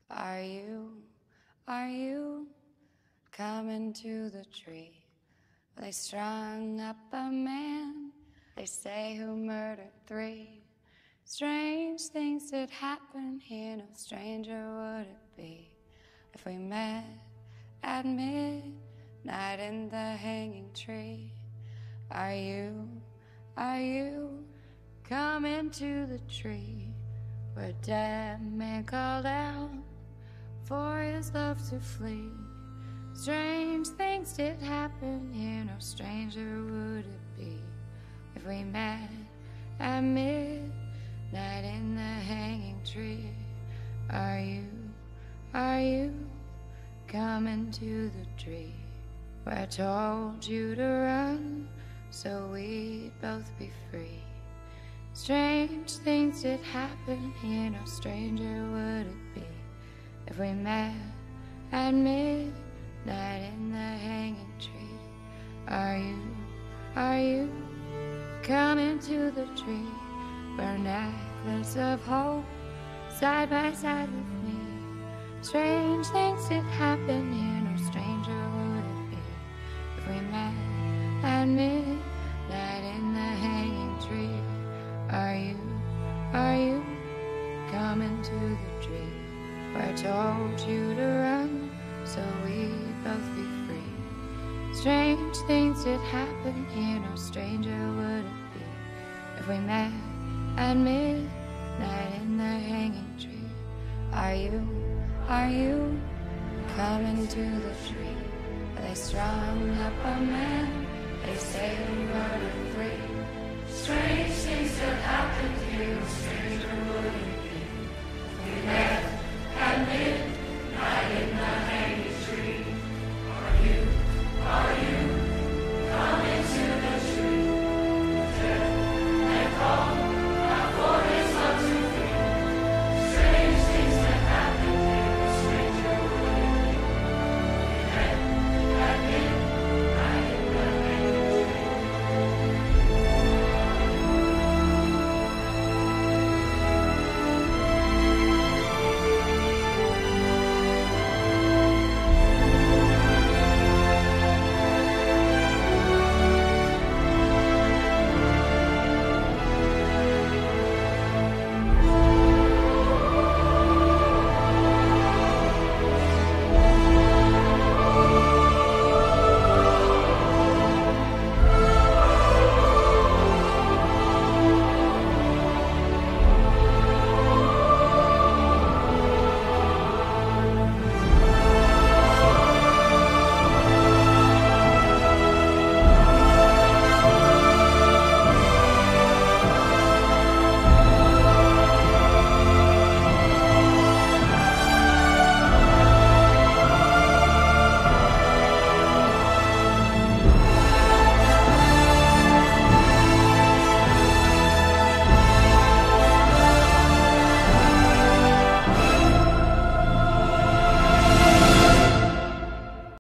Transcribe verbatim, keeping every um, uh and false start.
Are you, are you coming to the tree? They strung up a man, they say, who murdered three. Strange things did happen here, no stranger would it be if we met at midnight in the hanging tree. Are you, are you coming to the tree where a dead man called out for his love to flee? Strange things did happen here, no stranger would it be if we met at midnight in the hanging tree. Are you, are you coming to the tree where I told you to run so we'd both be free? Strange things did happen here, no stranger would it be if we met at midnight in the hanging tree. Are you, are you coming to the tree where a necklace of hope side by side with me? Strange things did happen here, no stranger would it be if we met at midnight in the hanging tree. Are you, are you coming to the tree where I told you to run so we'd both be free? Strange things did happen here, no stranger would it be if we met at midnight in the hanging tree. Are you, are you coming to the tree where they strung up a man, they say he murdered three? Strange things that happened here, no stranger would